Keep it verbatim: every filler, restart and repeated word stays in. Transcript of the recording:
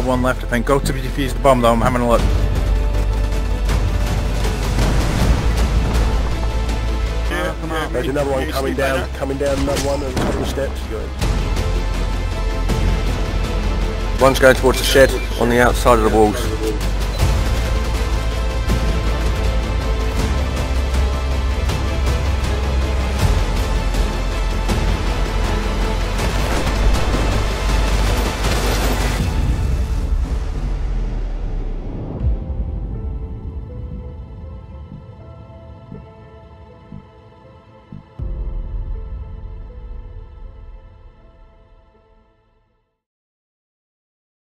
one left, I think. Go to defuse the bomb though, I'm having a look. Yeah, come on. There's another one coming down, coming down, another one, a couple of steps. One's going towards the shed on the outside of the walls.